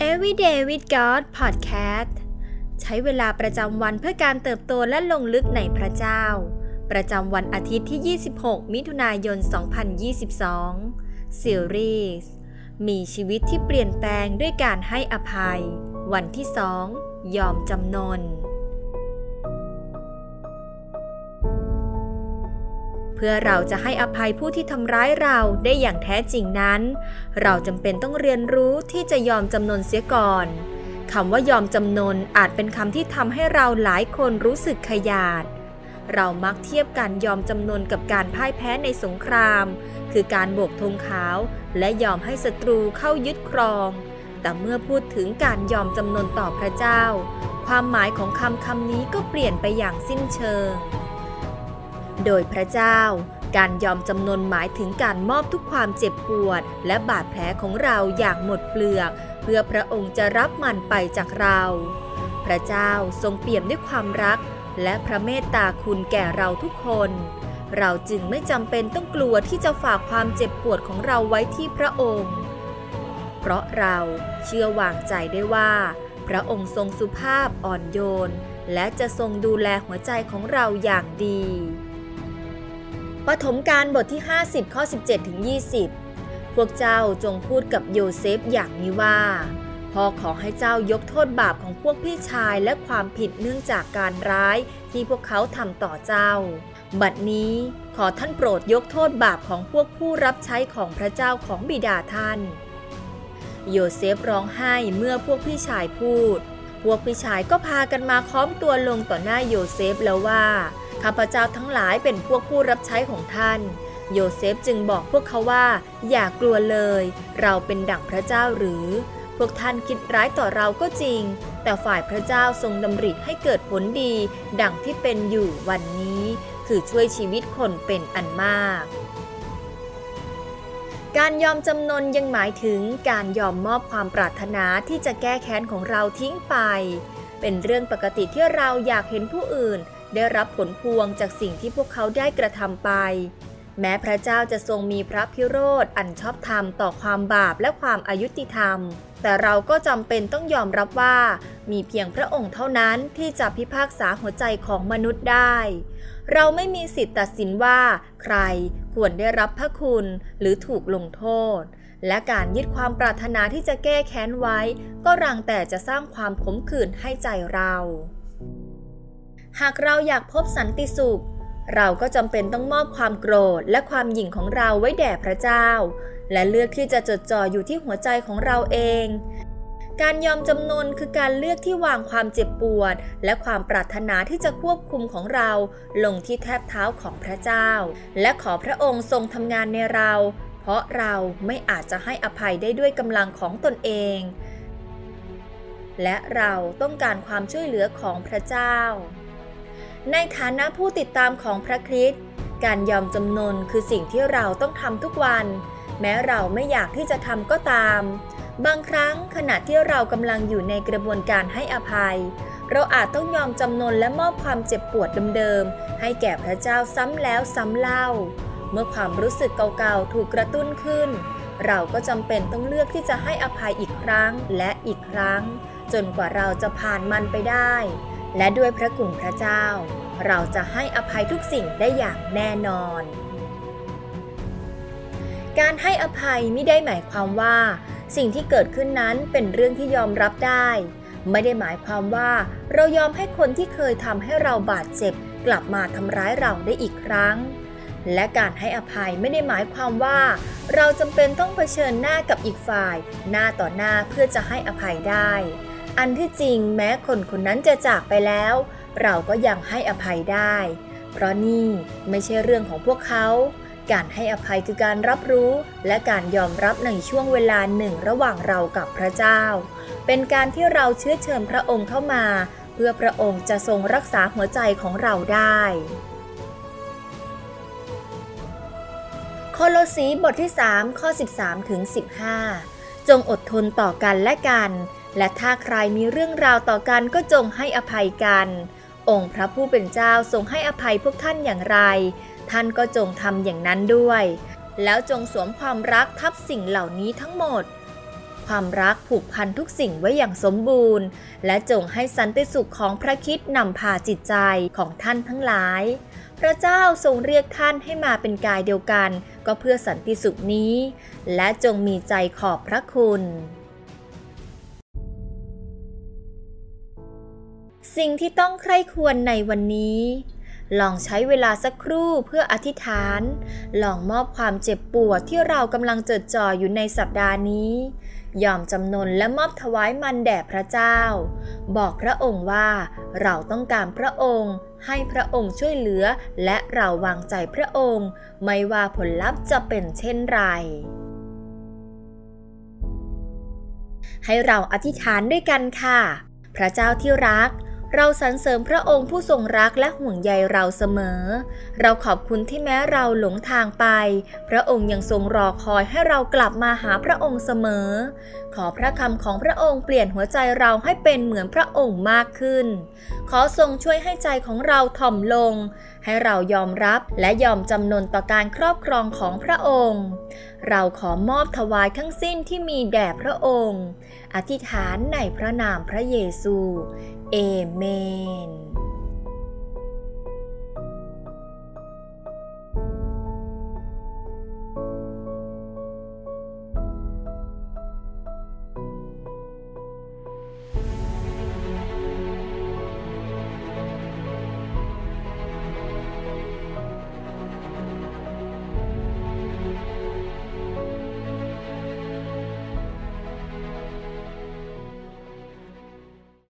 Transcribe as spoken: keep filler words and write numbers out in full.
Everyday with God Podcast ใช้เวลาประจำวันเพื่อการเติบโตและลงลึกในพระเจ้าประจำวันอาทิตย์ที่ยี่สิบหกมิถุนายนสองพันยี่สิบสองซีรีส์มีชีวิตที่เปลี่ยนแปลงด้วยการให้อภัยวันที่สองยอมจำนนเพื่อเราจะให้อภัยผู้ที่ทำร้ายเราได้อย่างแท้จริงนั้นเราจำเป็นต้องเรียนรู้ที่จะยอมจำนนเสียก่อนคำว่ายอมจำนนอาจเป็นคำที่ทำให้เราหลายคนรู้สึกขยาดเรามักเทียบการยอมจำนนกับการพ่ายแพ้ในสงครามคือการโบกธงขาวและยอมให้ศัตรูเข้ายึดครองแต่เมื่อพูดถึงการยอมจำนนต่อพระเจ้าความหมายของคำคำนี้ก็เปลี่ยนไปอย่างสิ้นเชิงโดยพระเจ้าการยอมจำนนหมายถึงการมอบทุกความเจ็บปวดและบาดแผลของเราอย่างหมดเปลือกเพื่อพระองค์จะรับมันไปจากเราพระเจ้าทรงเปี่ยมด้วยความรักและพระเมตตาคุณแก่เราทุกคนเราจึงไม่จำเป็นต้องกลัวที่จะฝากความเจ็บปวดของเราไว้ที่พระองค์เพราะเราเชื่อวางใจได้ว่าพระองค์ทรงสุภาพอ่อนโยนและจะทรงดูแลหัวใจของเราอย่างดีปฐมกาลบทที่ห้าสิบข้อสิบเจ็ดถึงยี่สิบพวกเจ้าจงพูดกับโยเซฟอย่างนี้ว่าพ่อขอให้เจ้ายกโทษบาปของพวกพี่ชายและความผิดเนื่องจากการร้ายที่พวกเขาทำต่อเจ้าบัดนี้ขอท่านโปรดยกโทษบาปของพวกผู้รับใช้ของพระเจ้าของบิดาท่านโยเซฟร้องไห้เมื่อพวกพี่ชายพูดพวกพี่ชายก็พากันมาค้อมตัวลงต่อหน้าโยเซฟแล้วว่าข้าพเจ้าทั้งหลายเป็นพวกผู้รับใช้ของท่านโยเซฟจึงบอกพวกเขาว่าอย่ากลัวเลยเราเป็นดั่งพระเจ้าหรือพวกท่านคิดร้ายต่อเราก็จริงแต่ฝ่ายพระเจ้าทรงดำริให้เกิดผลดีดั่งที่เป็นอยู่วันนี้คือช่วยชีวิตคนเป็นอันมากการยอมจำนนยังหมายถึงการยอมมอบความปรารถนาที่จะแก้แค้นของเราทิ้งไปเป็นเรื่องปกติที่เราอยากเห็นผู้อื่นได้รับผลพวงจากสิ่งที่พวกเขาได้กระทำไปแม้พระเจ้าจะทรงมีพระพิโรธอันชอบธรรมต่อความบาปและความอายุติธรรมแต่เราก็จำเป็นต้องยอมรับว่ามีเพียงพระองค์เท่านั้นที่จะพิพากษาหัวใจของมนุษย์ได้เราไม่มีสิทธิ์ตัดสินว่าใครควรได้รับพระคุณหรือถูกลงโทษและการยึดความปรารถนาที่จะแก้แค้นไว้ก็รังแต่จะสร้างความขมขื่นให้ใจเราหากเราอยากพบสันติสุขเราก็จำเป็นต้องมอบความโกรธและความหยิ่งของเราไว้แด่พระเจ้าและเลือกที่จะจดจ่ออยู่ที่หัวใจของเราเองการยอมจำนนคือการเลือกที่วางความเจ็บปวดและความปรารถนาที่จะควบคุมของเราลงที่แทบเท้าของพระเจ้าและขอพระองค์ทรงทำงานในเราเพราะเราไม่อาจจะให้อภัยได้ด้วยกำลังของตนเองและเราต้องการความช่วยเหลือของพระเจ้าในฐานะผู้ติดตามของพระคริสต์การยอมจำนนคือสิ่งที่เราต้องทำทุกวันแม้เราไม่อยากที่จะทำก็ตามบางครั้งขณะที่เรากำลังอยู่ในกระบวนการให้อภัยเราอาจต้องยอมจำนนและมอบความเจ็บปวดเดิมๆให้แก่พระเจ้าซ้ำแล้วซ้ำเล่าเมื่อความรู้สึกเก่าๆถูกกระตุ้นขึ้นเราก็จำเป็นต้องเลือกที่จะให้อภัยอีกครั้งและอีกครั้งจนกว่าเราจะผ่านมันไปได้และด้วยพระคุณพระเจ้าเราจะให้อภัยทุกสิ่งได้อย่างแน่นอนการให้อภัยไม่ได้หมายความว่าสิ่งที่เกิดขึ้นนั้นเป็นเรื่องที่ยอมรับได้ไม่ได้หมายความว่าเรายอมให้คนที่เคยทำให้เราบาดเจ็บกลับมาทำร้ายเราได้อีกครั้งและการให้อภัยไม่ได้หมายความว่าเราจำเป็นต้องเผชิญหน้ากับอีกฝ่ายหน้าต่อหน้าเพื่อจะให้อภัยได้อันที่จริงแม้คนคนนั้นจะจากไปแล้วเราก็ยังให้อภัยได้เพราะนี่ไม่ใช่เรื่องของพวกเขาการให้อภัยคือการรับรู้และการยอมรับในช่วงเวลาหนึ่งระหว่างเรากับพระเจ้าเป็นการที่เราเชื้อเชิญพระองค์เข้ามาเพื่อพระองค์จะทรงรักษาหัวใจของเราได้โคโลสีบทที่สามข้อสิบสามถึงสิบห้าจงอดทนต่อกันและกันและถ้าใครมีเรื่องราวต่อกันก็จงให้อภัยกันองค์พระผู้เป็นเจ้าทรงให้อภัยพวกท่านอย่างไรท่านก็จงทำอย่างนั้นด้วยแล้วจงสวมความรักทับสิ่งเหล่านี้ทั้งหมดความรักผูกพันทุกสิ่งไว้อย่างสมบูรณ์และจงให้สันติสุขของพระคริสต์นำพาจิตใจของท่านทั้งหลายพระเจ้าทรงเรียกท่านให้มาเป็นกายเดียวกันก็เพื่อสันติสุขนี้และจงมีใจขอบพระคุณสิ่งที่ต้องใคร่ครวญในวันนี้ลองใช้เวลาสักครู่เพื่ออธิษฐานลองมอบความเจ็บปวดที่เรากำลังจดจ่ออยู่ในสัปดาห์นี้ยอมจำนนและมอบถวายมันแด่พระเจ้าบอกพระองค์ว่าเราต้องการพระองค์ให้พระองค์ช่วยเหลือและเราวางใจพระองค์ไม่ว่าผลลัพธ์จะเป็นเช่นไรให้เราอธิษฐานด้วยกันค่ะพระเจ้าที่รักเราสรรเสริญพระองค์ผู้ทรงรักและห่วงใยเราเสมอเราขอบคุณที่แม้เราหลงทางไปพระองค์ยังทรงรอคอยให้เรากลับมาหาพระองค์เสมอขอพระคำของพระองค์เปลี่ยนหัวใจเราให้เป็นเหมือนพระองค์มากขึ้นขอทรงช่วยให้ใจของเราถ่อมลงให้เรายอมรับและยอมจำนนต่อการครอบครองของพระองค์เราขอมอบถวายทั้งสิ้นที่มีแด่พระองค์อธิษฐานในพระนามพระเยซูเอเมน